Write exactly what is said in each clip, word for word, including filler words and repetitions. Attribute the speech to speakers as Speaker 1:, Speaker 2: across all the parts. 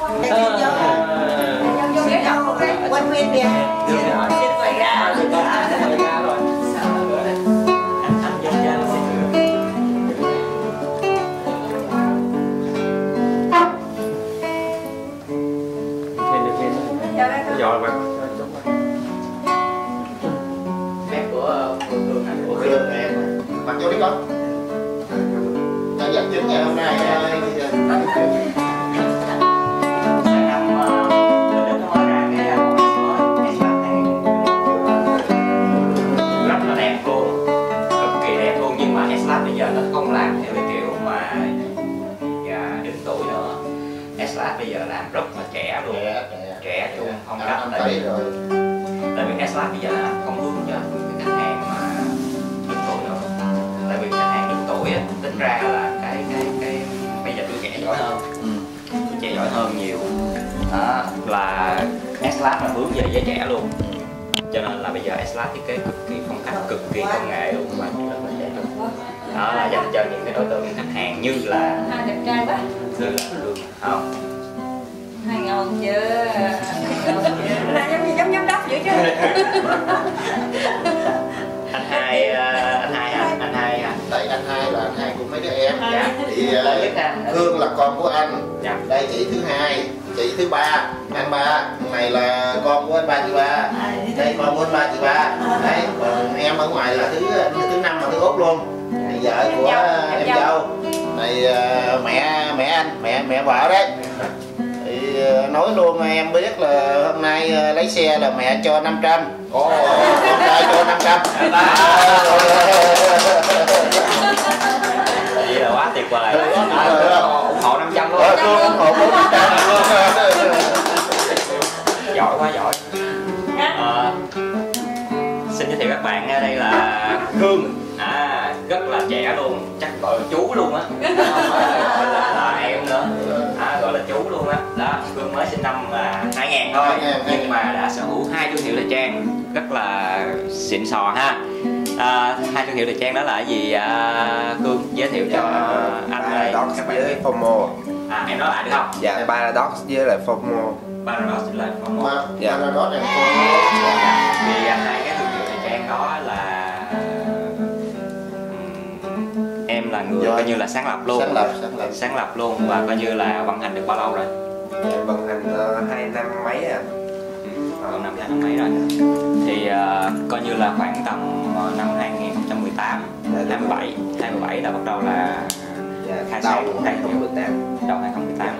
Speaker 1: Quên nguyên việc.
Speaker 2: Rồi mà
Speaker 3: phép của của Hương hả?
Speaker 4: Của Hương em mặc vô đi con. Nó dẫn chứng ngày hôm nay
Speaker 3: rất là đẹp luôn, cực kỳ đẹp luôn, nhưng mà S-Lab bây giờ nó không làm theo cái kiểu mà già đến tuổi nữa. S-Lab bây giờ làm rất là trẻ luôn,
Speaker 4: trẻ trẻ
Speaker 3: trẻ luôn, không
Speaker 4: anh,
Speaker 3: cách
Speaker 4: anh
Speaker 3: tại
Speaker 4: thấy
Speaker 3: vì
Speaker 4: rồi.
Speaker 3: tại vì S-Lab bây giờ là không hướng cho cái khách hàng mà lớn tuổi nữa, tại vì khách hàng lớn tuổi á, tính ra là cái cái cái bây giờ tuổi trẻ giỏi hơn,
Speaker 4: Ừ.
Speaker 3: tuổi trẻ giỏi hơn nhiều, đó là S-Lab là hướng về giới trẻ luôn, cho nên là bây giờ S-Lab thiết kế cực kỳ phong cách, cực kỳ công nghệ luôn và rất là trẻ luôn. Đó là dành cho những cái đối tượng khách hàng như là
Speaker 1: Hai đẹp trai quá.
Speaker 3: như là Hương không.
Speaker 1: Hai ngon chưa? Là giống như giống giám đốc vậy chứ.
Speaker 3: Anh hai anh hai anh anh hai hả?
Speaker 4: Đây anh hai là anh hai của mấy đứa em.
Speaker 3: Dạ.
Speaker 4: Thì
Speaker 3: Lớn nhất ha.
Speaker 4: Hương là con của anh.
Speaker 3: Dạ.
Speaker 4: Đây chị thứ hai, chị thứ ba, anh ba. Này là con của anh ba chị ba. Đây con của anh ba chị ba. Đấy, còn em ở ngoài là thứ thứ năm và thứ út luôn. Thì vợ của em dâu. Này mẹ mẹ anh, mẹ mẹ vợ đấy. Thì nói luôn em biết là hôm nay lấy xe là mẹ cho năm trăm, có con trai cho năm trăm.
Speaker 3: Vậy là quá tuyệt vời. Ủng hộ năm trăm luôn.
Speaker 4: Ủng hộ bốn trăm luôn.
Speaker 3: Giỏi quá giỏi. À, xin giới thiệu các bạn, đây là Hương, à, rất là trẻ luôn, chắc gọi là chú luôn á, không phải là, là, là em nữa, à, gọi là chú luôn á. Đó, Hương mới sinh năm là hai nghìn thôi, nhưng mà đã sở hữu hai thương hiệu thời trang rất là xịn sò ha. À, hai thương hiệu thời trang đó là cái gì à, Hương giới thiệu cho anh đây các bạn biết.
Speaker 5: Fomo.
Speaker 3: À, em nói lại được không?
Speaker 5: Dạ, Paradox với lại Fomo.
Speaker 3: Paradox là Fomo.
Speaker 4: Dạ. Paradox là
Speaker 3: Thì hai cái thương hiệu thời trang đó là em là người coi như là sáng lập luôn,
Speaker 4: sáng lập, sáng lập.
Speaker 3: sáng lập luôn và coi như là vận hành được bao lâu rồi?
Speaker 5: Dạ, vận hành uh, hai năm mấy à.
Speaker 3: Còn năm hai năm mấy rồi. Thì uh, coi như là khoảng tầm năm hai nghìn không trăm mười tám, hai mươi bảy, hai mươi bảy là bắt đầu là
Speaker 5: dạ,
Speaker 3: khai
Speaker 5: đầu
Speaker 3: sáng
Speaker 5: hai không một tám.
Speaker 3: đầu hai không một tám.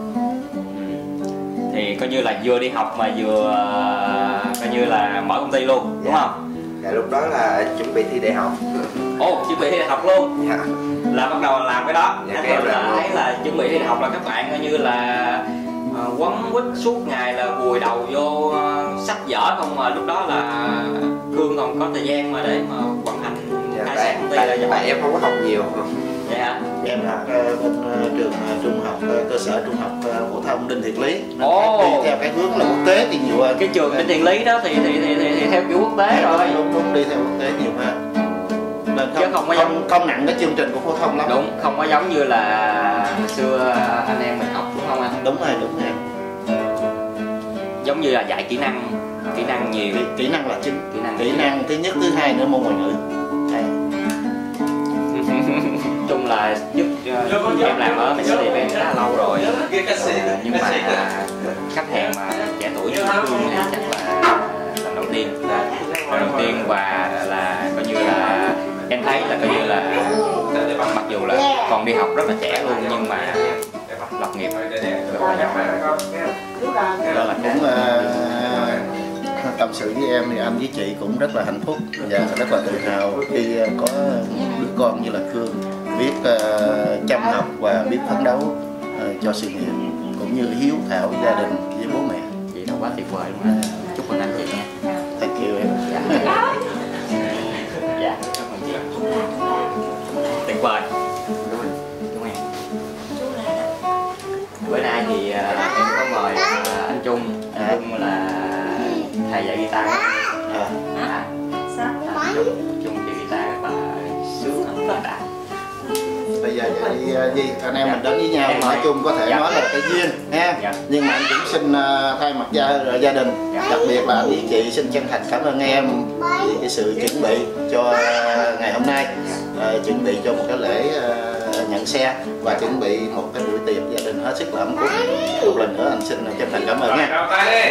Speaker 3: Thì coi như là vừa đi học mà vừa uh, coi như là mở công ty luôn, đúng
Speaker 5: dạ.
Speaker 3: không?
Speaker 5: Dạ, lúc đó là chuẩn bị thi đại học.
Speaker 3: Ồ, chuẩn bị thi đại học luôn.
Speaker 5: Dạ.
Speaker 3: Là bắt đầu làm cái đó.
Speaker 5: Dạ,
Speaker 3: Anh
Speaker 5: cái
Speaker 3: là
Speaker 5: làm
Speaker 3: thấy là chuẩn bị thi đại học là các bạn coi như là uh, quấn quýt suốt ngày là vùi đầu vô uh, sách vở không, mà lúc đó là Hương còn có thời gian mà để mà vận hành
Speaker 5: Dạ,
Speaker 3: khai
Speaker 5: tại,
Speaker 3: sáng công ty
Speaker 5: tại,
Speaker 3: là
Speaker 5: tại em không có học nhiều.
Speaker 3: Vậy hả?
Speaker 4: Em học uh, bên uh, trường uh, trung học uh, cơ sở trung học uh, phổ thông Đinh Thiện Lý. Nên
Speaker 3: Ồ.
Speaker 4: đi theo cái hướng là quốc tế thì nhiều hơn.
Speaker 3: Cái trường Đinh Thiện Lý đó thì thì, thì, thì, thì theo kiểu quốc tế rồi.
Speaker 4: Đúng, đúng, đi theo quốc tế nhiều hơn. Nên
Speaker 3: Chứ
Speaker 4: không
Speaker 3: không có
Speaker 4: không,
Speaker 3: giống-
Speaker 4: không nặng cái chương trình của phổ thông lắm.
Speaker 3: Đúng, không có giống như là xưa anh em mình học, đúng không anh?
Speaker 4: Đúng rồi, đúng rồi.
Speaker 3: Giống như là dạy kỹ năng, kỹ năng nhiều.
Speaker 4: Kỹ, kỹ năng là chính.
Speaker 3: Kỹ năng.
Speaker 4: Kỹ năng thứ nhất, thứ hai nữa môn ngoại ngữ. Đây.
Speaker 3: Chung là giúp uh, em làm ở Mercedes Benz khá lâu rồi, uh, nhưng mà khách hàng mà trẻ tuổi như Hương thì chắc là lần đầu tiên, lần đầu tiên và là coi như là em thấy là coi như là mặc dù là còn đi học rất là trẻ luôn nhưng mà lập nghiệp rất là giỏi. Đó là cái
Speaker 4: Cũng uh, tâm sự với em thì anh với chị cũng rất là hạnh phúc và rất là tự hào khi uh, có đứa con như là Hương biết uh, chăm học và biết phấn đấu uh, cho sự nghiệp cũng như hiếu thảo với gia đình với bố mẹ.
Speaker 3: vậy là quá tuyệt vời luôn á. Chúc mừng anh chị nha.
Speaker 4: Thank you em.
Speaker 3: Dạ, dạ chúc mừng chị. Tuyệt vời. Đúng rồi, đúng em. Bữa nay thì uh, em có mời uh, anh Trung, anh Trung là thầy dạy guitar.
Speaker 4: À.
Speaker 3: À,
Speaker 1: Sao?
Speaker 3: anh Trung, Trung chơi guitar rất là sướng, rất là đã.
Speaker 4: Bây bây giờ vậy Di, anh em mình đến với nhau, nói chung có thể
Speaker 3: dạ.
Speaker 4: nói là cái duyên ha. Dạ. Nhưng mà anh cũng xin uh, thay mặt gia gia đình, dạ. đặc biệt là anh với chị xin chân thành cảm ơn em vì cái sự chuẩn bị cho uh, ngày hôm nay, uh, chuẩn bị cho một cái lễ uh, nhận xe và chuẩn bị một cái buổi tiệc gia đình hết sức là ấm cúng. Một lần nữa anh xin chân thành cảm ơn nha.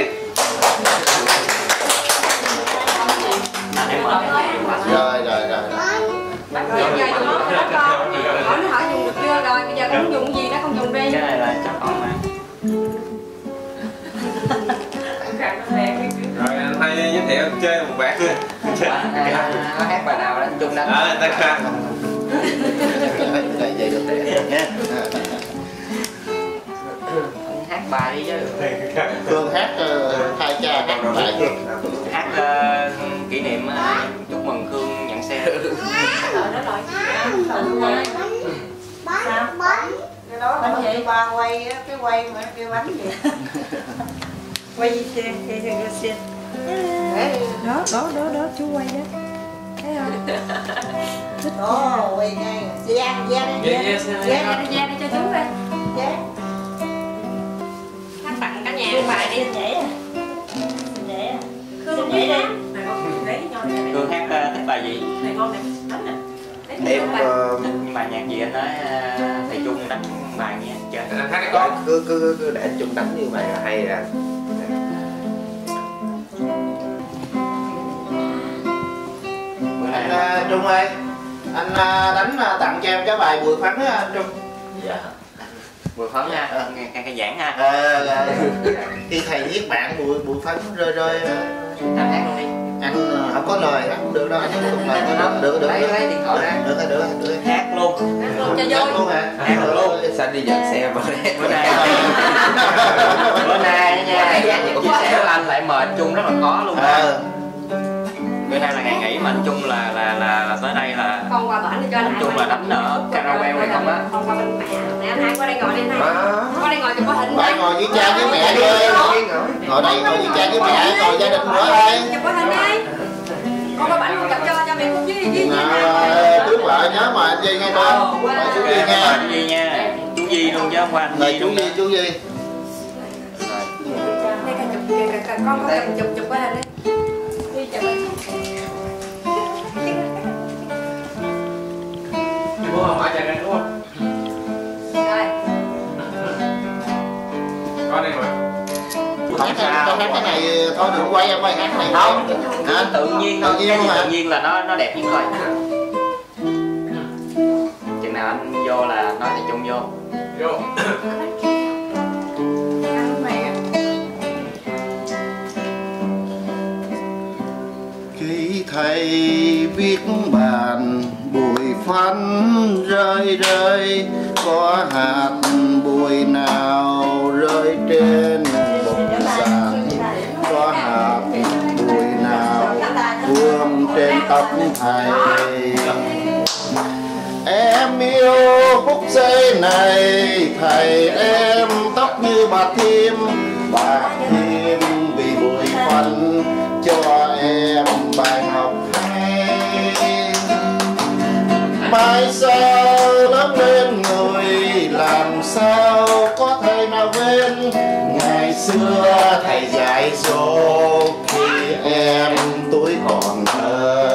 Speaker 4: Rồi rồi rồi.
Speaker 1: Rồi giờ tụi nó có con, hỏi nó hỏi dùng được chưa rồi, bây giờ nó không dùng gì nó không dùng đi.
Speaker 3: Cái này là chắc con mà.
Speaker 2: Rồi anh thay giới thiệu chơi một bản thôi.
Speaker 3: Nó hát bài nào đó anh Trung đánh.
Speaker 2: À, ta ca.
Speaker 4: Đây vậy được tệ nha.
Speaker 3: Hát bài đi chứ.
Speaker 4: Phương hát hai cha hát bài Phương.
Speaker 3: Hát uh, kỷ niệm uh, chúc mừng Khương nhận xe.
Speaker 1: Bánh bánh cái đó bánh gì ba quay á, cái quay mà kêu bánh gì quay gì xe xe xe xe đó đó đó đó chú quay đó thấy không đó quay ngay gian gian gian gian gian đi cho chú đi gian hát tặng cả nhà bài đi dễ à dễ à Khương dễ đi
Speaker 3: Khương hát uh, thích bài gì?
Speaker 1: này con này bánh nè
Speaker 5: Em uh,
Speaker 3: Nhưng mà nhạc gì anh nói uh, thầy Trung đánh bài nha chơi.
Speaker 2: Anh hát
Speaker 5: có cứ cứ cứ để chung đánh như vậy là hay à.
Speaker 4: Anh uh, Trung ơi, anh uh, đánh uh, tặng cho em cái bài Bùi Phấn á anh Trung.
Speaker 3: Dạ. Bùi Phấn ha, à. nghe nghe cái giảng ha.
Speaker 4: Ờ, à, khi thầy viết bạn Bùi Bùi Phấn rơi rơi.
Speaker 3: Anh hát luôn đi.
Speaker 4: Anh uh, không có lời, anh không được đâu, anh không có lời được được được.
Speaker 3: Lấy lấy điện thoại ra.
Speaker 4: Được được được.
Speaker 3: Hát luôn.
Speaker 1: hát luôn cho
Speaker 4: Hát
Speaker 1: vui
Speaker 4: luôn hả?
Speaker 3: Hát luôn.
Speaker 5: Sao đi nhận xe mà
Speaker 3: Bữa nay bữa nay nha, chia sẻ với anh lại mệt Trung rất là khó luôn.
Speaker 4: Ờ.
Speaker 3: Bữa nay là ngày nghỉ mà anh Trung là là là, là tới đây là
Speaker 1: con qua bển đi cho anh
Speaker 3: Trung là đánh ở karaoke hay không á?
Speaker 1: con qua bên mẹ nè anh hai qua đây ngồi đi này qua đây ngồi chụp có hình
Speaker 4: Phải ngồi với cha với mẹ đi. Ngồi đây ngồi với cha với mẹ, ngồi gia đình nữa thôi.
Speaker 1: chụp có hình đi con qua bển con chụp cho cho mẹ cũng với với
Speaker 4: Nào, tướng vợ nhớ mà anh Di nghe con. Mời chú Di nha.
Speaker 3: Chú Di nha. Chú Di luôn chứ không qua anh
Speaker 4: Mời
Speaker 3: Di
Speaker 4: chú
Speaker 3: luôn.
Speaker 4: Di, chú Di.
Speaker 1: đây con chụp kìa con có cần chụp chụp có hình đi đi chụp hình
Speaker 2: Bố không phải chạy ra đúng không?
Speaker 1: rồi
Speaker 2: Có đây mà.
Speaker 4: Hát cái, hát cái này thôi đừng quay em ơi, hát này
Speaker 3: Không,
Speaker 4: hả?
Speaker 3: tự nhiên
Speaker 4: Tự nhiên
Speaker 3: cái gì
Speaker 4: hả?
Speaker 3: tự nhiên là nó nó đẹp nhất thôi. Chừng nào anh vô là nói thầy Trung vô.
Speaker 2: Vô.
Speaker 4: Khi thầy viết bàn bụi phấn rơi rơi, có hạt bụi nào rơi trên bục giảng, có hạt bụi nào vương trên tóc thầy. Em yêu phút giây này, thầy em tóc như bà Thiêm, bà Thiêm vì bụi phấn cho em bài học hay. Mai sau lớn lên người làm sao có thể nào quên ngày xưa thầy dạy dỗ khi em tuổi còn thơ.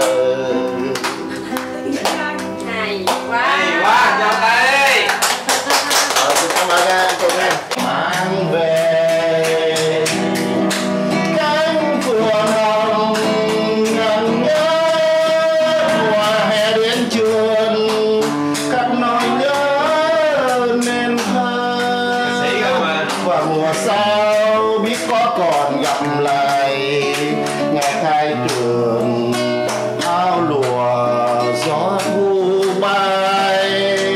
Speaker 1: hay quá
Speaker 2: Hay quá, chào thầy.
Speaker 4: Ờ, xin cảm ơn anh Trung em. Mang về cánh phượng hồng ngần nhớ mùa hè đến trường, khắp nỗi nhớ nên thơ.
Speaker 2: Sĩ không mà.
Speaker 4: Và mùa sau biết có còn gặp lại ngày khai trường, áo lụa gió thu bay.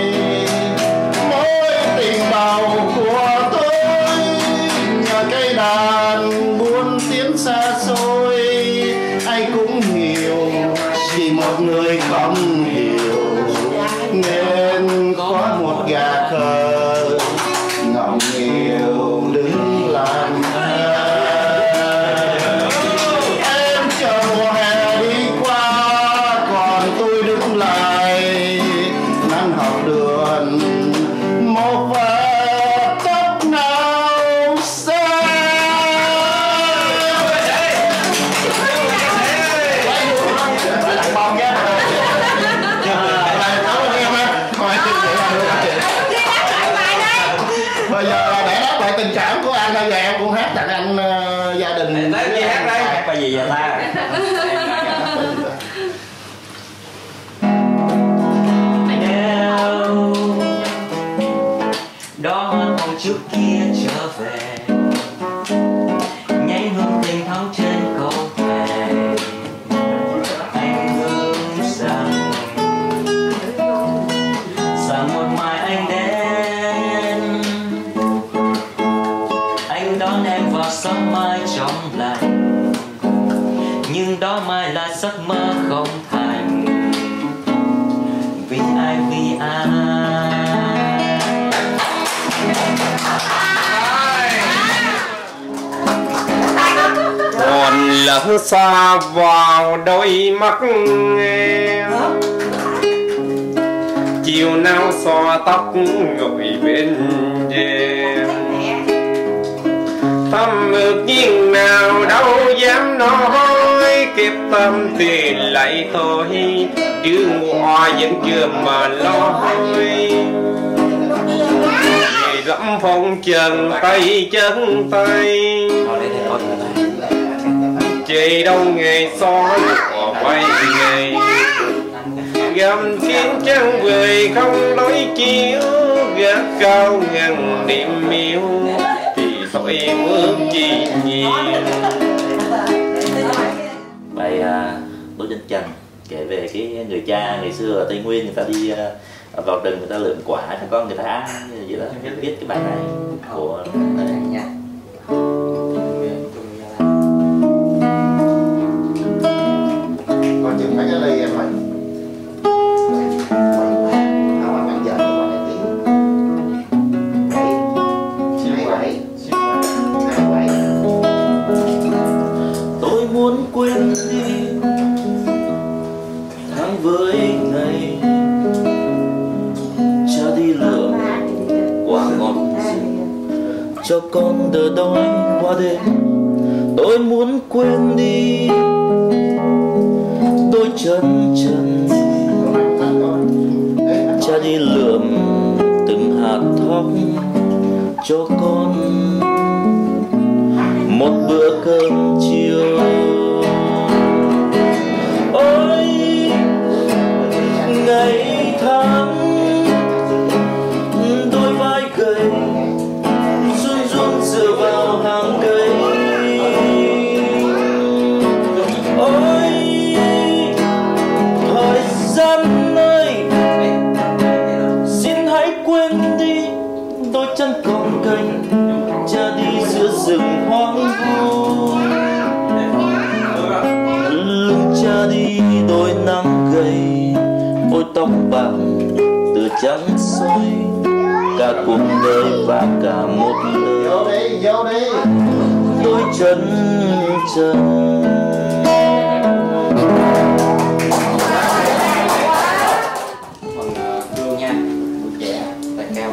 Speaker 4: Mối tình bầu của tôi nhờ cây đàn buôn tiếng xa xôi, anh cũng hiểu chỉ một người không hiểu nên có một gà khờ ngọng nghèo đứng làm thơ. Em chờ mùa hè đi qua còn tôi đứng lại, nắng học đường Bây giờ để đáp lại tình cảm của anh bây giờ em cũng hát tặng anh uh, gia đình.
Speaker 2: Tới gì hát đây?
Speaker 3: Hát bài gì vậy ta? Nếu đó hôm trước kia trở về, nhảy hương tình thắm trên cầu thề, anh hứa rằng rằng một mai anh đến, anh đón em vào sớm mai trong lành, nhưng đó mai là giấc mơ không thành. Vì ai vì ai
Speaker 6: còn lỡ xa vào đôi mắt em, chiều nào xòa tóc ngồi bên em, tâm ước nhiên nào đâu dám nói, kịp tâm thì lại thôi chứ hoa vẫn chưa mà lo dẫm phong trần tay chân tay, chỉ đâu ngày xóa của quay ngày gầm khiến trăng vời không nói chiếu, gác cao ngàn niệm yêu thì thôi ước chi nhiều.
Speaker 7: Bài Đỗ Chân Trần kể về cái người cha ngày xưa ở Tây Nguyên, người ta đi uh, vào rừng người ta lượm quả cho con người ta ăn gì đó, viết cái bài này của
Speaker 4: Còn chừng mấy cái ly em ơi. Không ăn giờ còn này tiếng. Bảy, hai bảy.
Speaker 7: tôi muốn quên đi tháng với ngày, cha đi lượm quả ngọt cho con đỡ đói qua đêm. Tôi muốn quên đi đôi chân trần, cha đi lượm từng hạt thóc cho con một bữa cơm chiều. Ôi ngày tháng đôi vai gầy run run dựa vào hàng cây. Ôi thời gian ơi, xin hãy quên đi đôi chân còng cành, cha đi giữa rừng hoang vu. Lưng cha đi đôi nắng gầy, ôi tóc bạc từ trắng soi cả cuộc đời và cả một lời.
Speaker 4: Vô đi, vô đi.
Speaker 7: Đôi chân trần.
Speaker 3: Phần Hương nha, tuổi trẻ, tài cao.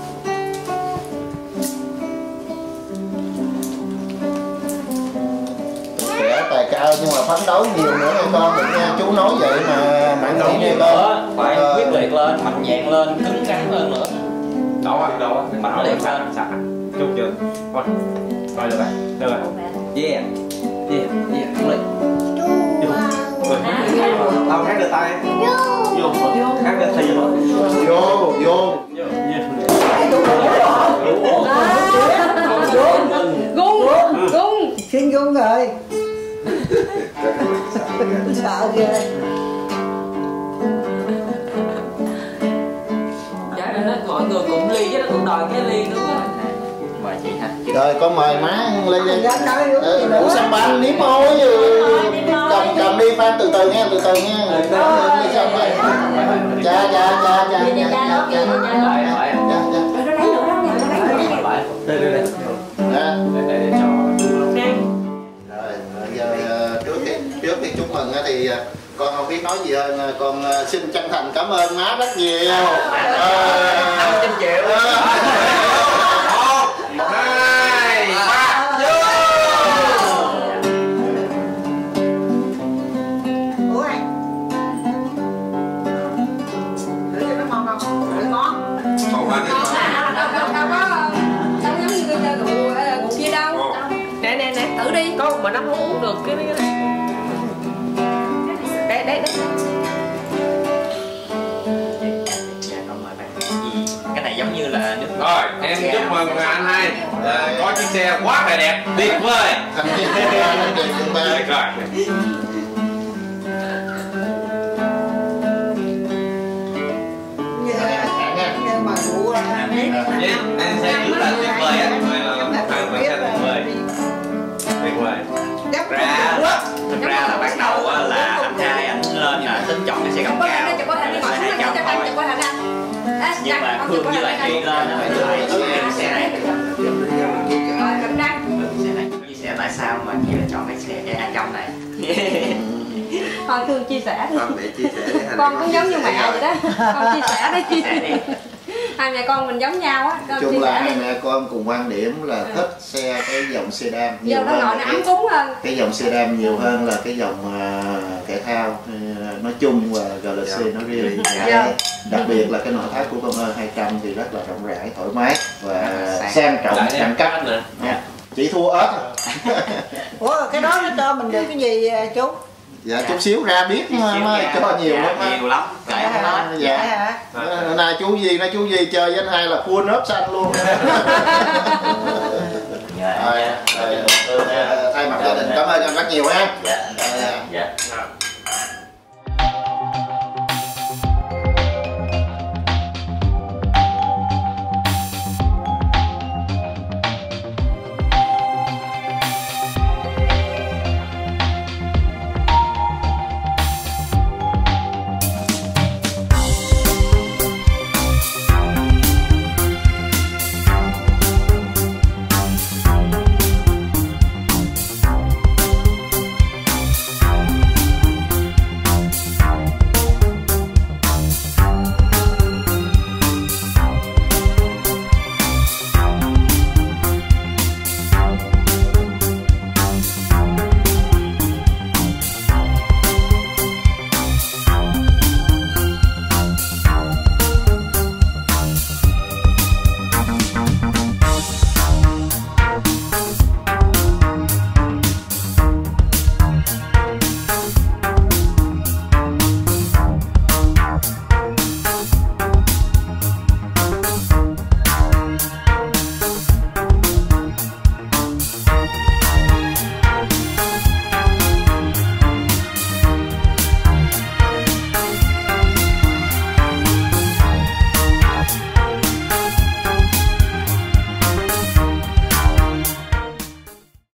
Speaker 4: Trẻ tài cao nhưng mà phấn đấu nhiều nữa nha con, đừng nha chú nói vậy mà mạnh nghĩ nha con.
Speaker 3: Phải quyết liệt lên, mạnh dạn lên, cứng rắn hơn nữa.
Speaker 2: Đổ á, đổ á.
Speaker 3: Mạnh liệt lên.
Speaker 2: Sạch. Chút chưa? Thôi. Rồi được rồi. Được rồi. Yeah. Yeah. Yeah. Đúng rồi. Vô. Tao hát được tay. Vô. Vô. Hát được tay vô.
Speaker 4: Vô, vô.
Speaker 1: Gung, gung, xin gung rồi. Sợ ghê.
Speaker 8: Dạ nên mọi người cũng ly chứ nó cũng đòi cái ly nữa.
Speaker 3: Mời chị ha.
Speaker 4: Rồi con mời má lên đi. Uống xăm bánh nếm môi cầm cầm đi Phan, từ từ nha, từ từ nha. Đi xong rồi. Cha cha cha cha.
Speaker 2: Đây đây đây. Đây đây cho.
Speaker 4: Rồi bây giờ trước khi trước khi chúc mừng thì con không biết nói gì hơn, con xin chân thành cảm ơn má rất nhiều.
Speaker 3: năm trăm triệu.
Speaker 2: Một, hai, ba, vô.
Speaker 1: Ủa anh. Thử cho nó ngon không? Thử ngon.
Speaker 2: Một, hai, ba.
Speaker 1: Đâu đâu đâu có.
Speaker 8: đi. Con mà nó không uống được cái này. Đây đây đây.
Speaker 3: Dạ con mời bạn. Cái này giống như là nước
Speaker 6: Rồi em chúc mừng anh hai à, có chiếc xe quá là đẹp tuyệt vời. Tuyệt rồi.
Speaker 1: như mà ngủ biết
Speaker 2: anh xe trước là tuyệt vời á, thằng mình xe tuyệt vời, tuyệt vời.
Speaker 3: ra thực ra là ban đầu á, là anh trai anh lên là tính chọn cái xe gầm cao xe hai trăm thôi, nhưng mà Khương với lại chị lên là phải lại cái xe này. Xe này chia sẻ tại sao mà chị lại chọn cái xe hai trăm này.
Speaker 1: thôi Thương chia sẻ đi.
Speaker 5: Con để chia sẻ với
Speaker 1: Con cũng giống như mẹ vậy đó, con chia sẻ đi.
Speaker 3: Chia sẻ đi.
Speaker 1: Hai mẹ con mình giống nhau á.
Speaker 4: Nói chung là hai mẹ con cùng quan điểm là thích xe cái dòng sedan nhiều
Speaker 1: giờ nó
Speaker 4: hơn
Speaker 1: ngồi nó ấm cúng hơn.
Speaker 4: cái dòng sedan nhiều hơn là cái dòng uh, thể thao uh, nói chung và Galaxy nói riêng.
Speaker 1: Dạ.
Speaker 4: Đặc biệt là cái nội thất của con ơi hai trăm thì rất là rộng rãi, thoải mái và sang trọng đẳng cấp nữa.
Speaker 3: Dạ.
Speaker 4: Chỉ thua ớt.
Speaker 1: Ủa cái đó nó cho mình được cái gì chú?
Speaker 4: Dạ chút xíu ra biết mà, mà cho nhiều lắm á.
Speaker 3: Nhiều lắm. Kể không hết.
Speaker 4: Dạ. Hôm nay chú Duy nói chú Duy chơi với anh hai là full ốp xanh luôn. Rồi, thay mặt gia đình cảm ơn anh rất nhiều ha.
Speaker 7: Dạ. Dạ.